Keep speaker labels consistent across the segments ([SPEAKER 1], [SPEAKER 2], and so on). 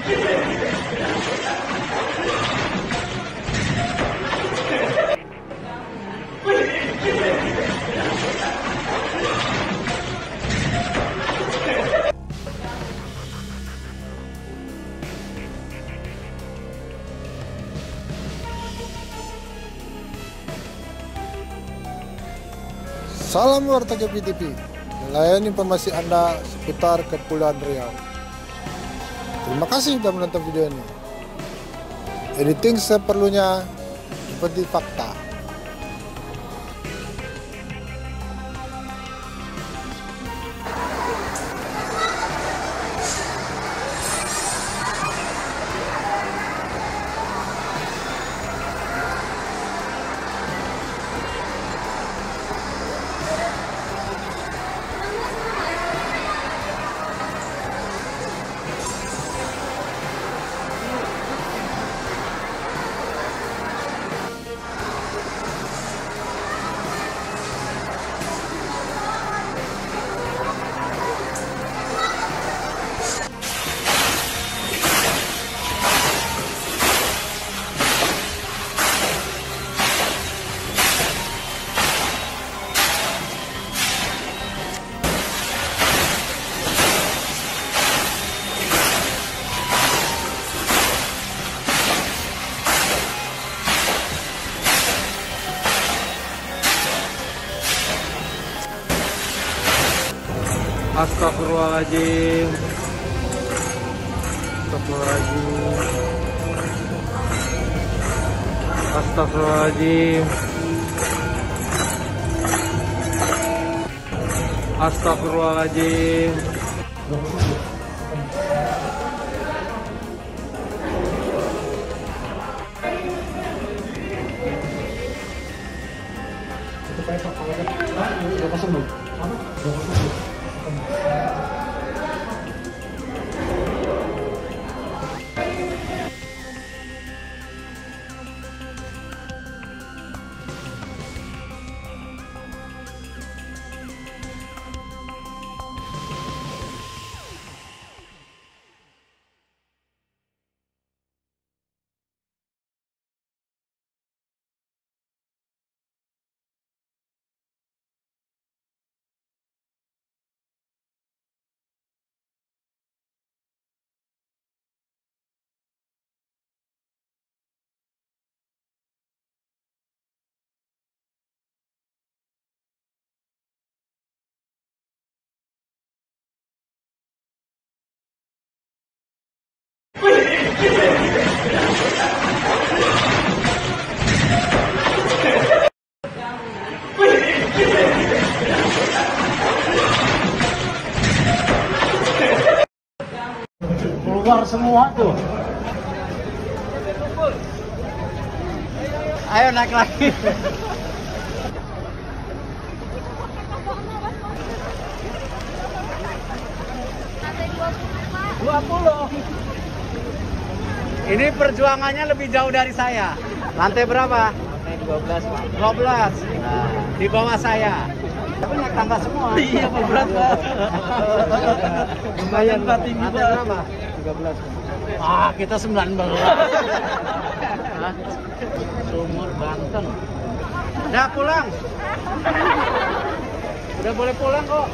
[SPEAKER 1] Salam Warta Kepi TV, melayani informasi Anda seputar Kepulauan Riau. Terima kasih sudah menonton video ini. Editing seperlunya seperti fakta.
[SPEAKER 2] Astagfirullahaladzim. Astagfirullahaladzim. Astagfirullahaladzim.
[SPEAKER 3] Keluar semua tuh. Ayo naik lagi. Ini perjuangannya lebih jauh dari saya. Lantai berapa? Lantai 12, Pak. 12. Nah, di bawah saya. Tapi naik tangga semua. Iya, berat, Pak. Lumayan, Pak. Tinggi, Pak. Berapa? 13. Ah, kita 19. Sumur Banten. Udah pulang. Udah boleh pulang kok.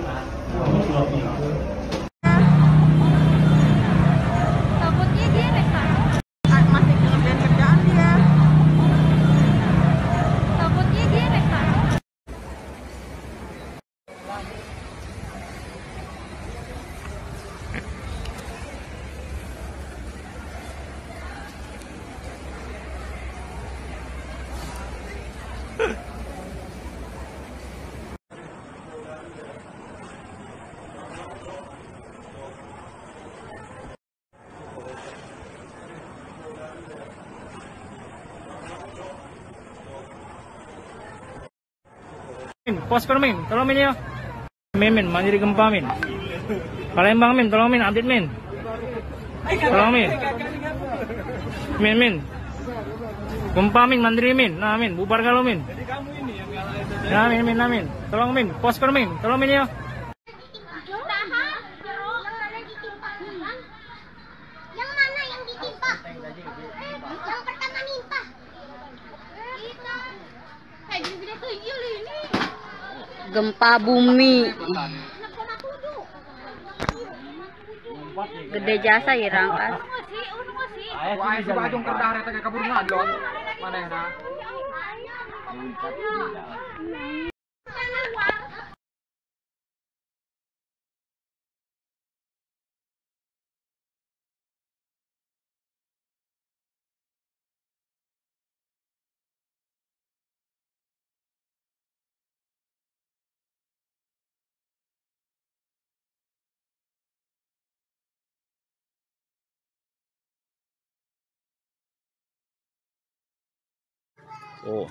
[SPEAKER 4] Takutnya dia masih ngerjain kerjaan dia. Takutnya dia
[SPEAKER 2] Posker min, tolong min ya. Min, mandiri gempa min. Palembang min, tolong min, update min. Tolong min. Min. Gempa min, mandiri min. Nah min, bubar kalau min. Nah min. Tolong min, posker min, tolong min ya.
[SPEAKER 4] yang
[SPEAKER 5] Gempa bumi. Gede jasa ya rangkas.
[SPEAKER 3] Wah, si Bajong kerdah reta ke kabur ngadlon. Manehna.
[SPEAKER 2] Oh,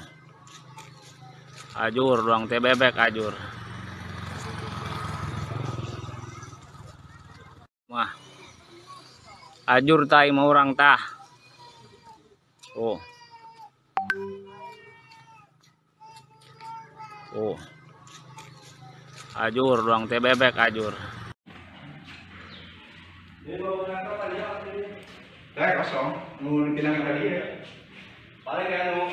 [SPEAKER 2] ajur ruang teh bebek ajur. Wah, ajur tai mau orang tah. Oh, oh, ajur ruang teh bebek ajur.
[SPEAKER 6] Kosong, mau bilang tadi ya. Paling kayak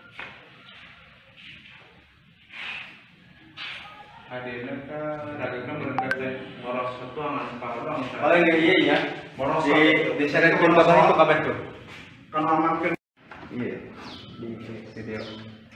[SPEAKER 6] hadirnya dagingnya berangkat dari boros itu aman separuh. Paling iya ya. Boros di seretin bapak itu kabeh tuh. Kan aman kan. Iya. Di video.